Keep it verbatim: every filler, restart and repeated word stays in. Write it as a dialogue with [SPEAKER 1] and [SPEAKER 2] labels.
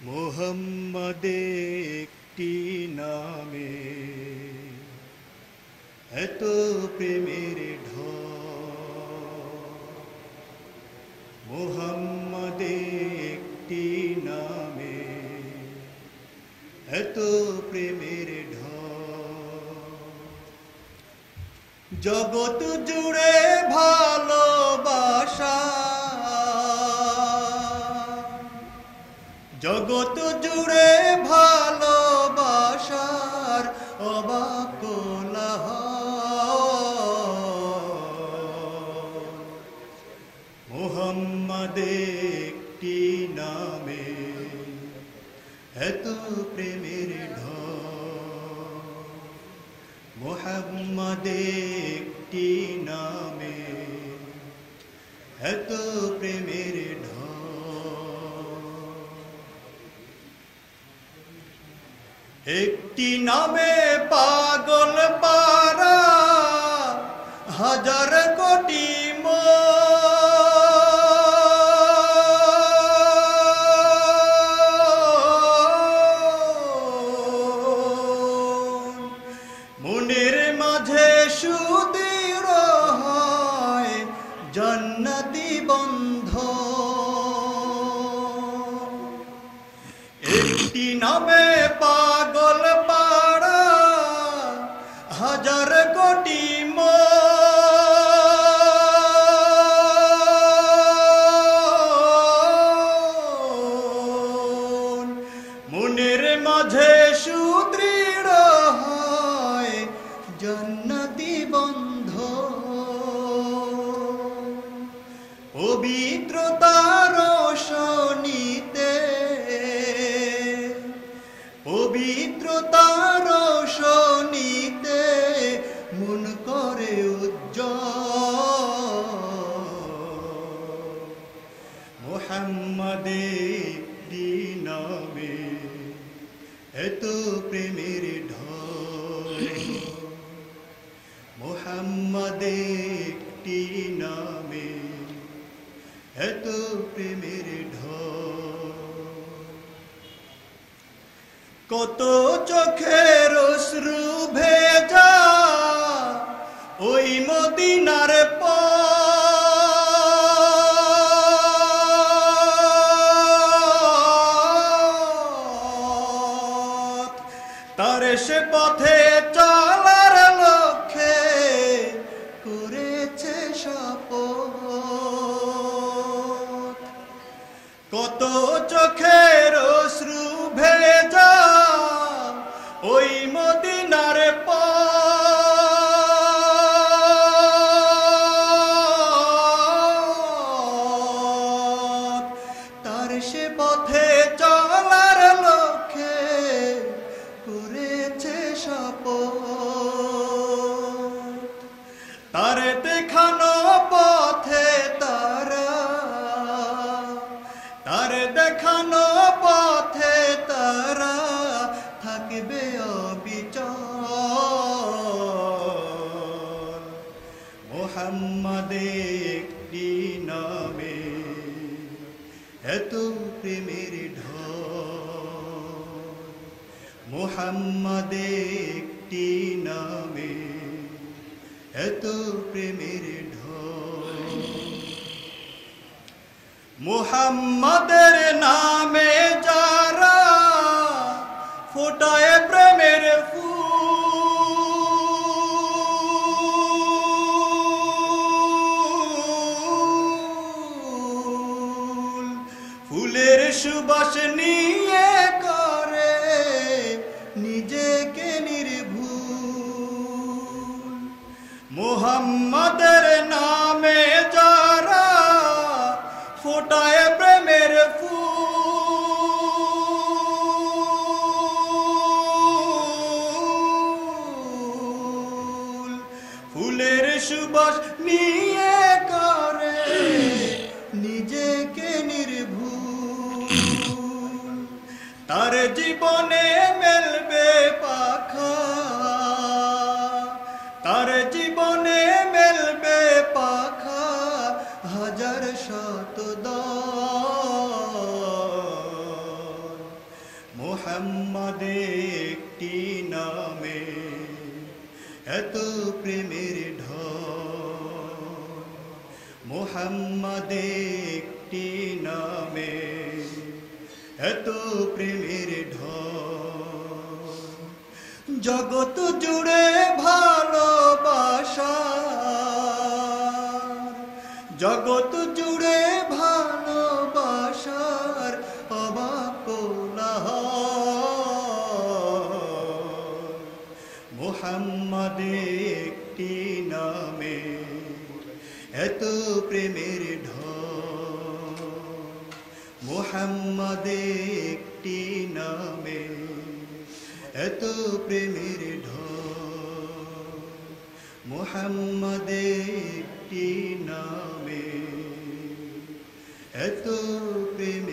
[SPEAKER 1] মোহাম্মদ একটি নামে এত প্রেমের ঢল, মোহাম্মদ একটি নামে এত প্রেমের ঢল, জগৎ জুড়ে ভালোবাসা, জগৎ জুড়ে ভালোবাসার অবাক কোলাহল, মোহাম্মদ একটি নামে এত প্রেমের ঢল, মোহাম্মদ একটি নামে এত প্রেমের ঢল। একটি নামে পাগল পারা হাজার কোটি মন, মনের মাঝে সুদৃঢ় হয় জান্নাতি বন্ধন। একটি নামে পাগল পারা হাজার কোটি মন, মনের মাঝে সুদৃঢ় হয় জান্নাতি বন্ধন। পবিত্রতার রোশনীতে, পবিত্রতার রোশনীতে মন করে উজ্জ্বল, মোহাম্মদ একটি নামে এত প্রেমের ঢল, মোহাম্মদ একটি নামে এত প্রেমের ঢল। কত চোখের অশ্রু ভেজা ওই মদিনার পথ, তার সে পথে চলার লক্ষ্যে করেছে শপথ। কত চোখের অশ্রু ভেজা ওই মদিনার পথ, তার সে পথে চলার লক্ষ্যে করেছে শপথ। তার দেখানো পথে তারা, তার দেখানো পথে তারা থাকবে অবিচল, মোহাম্মদ একটি নামে এত প্রেমের ঢল, মোহাম্মদ একটি নামে এত প্রেমের ঢল। মুহাম্মাদের নামে যারা ফোটায় প্রেমের ফুল, ফুলের সুবাস নিয়ে করে নিজেকে নির্ভুল, মুহাম্মাদের নামে যারা ফোটায় প্রেমের ফুল, ফুলের সুবাস নিয়ে করে নিজেকে নির্ভুল। তার জীবনে মেলবে পাখা, তার জীবনে মেলবে পাখা হাজার শত দল, মুহাম্মদ একটি নামে এত প্রেমের ঢল, মুহাম্মদ একটি নামে এত প্রেমের ঢল, জগৎ জুড়ে ভালোবাসা, জগৎ জুড়ে ভালোবাসার অবাক কোলাহল, মুহাম্মদ একটি নামে এত প্রেমের ঢল, মুহাম্মদ একটি নামে এত প্রেমের ঢল, মুহাম্মদ একটি নামে এত প্রেমের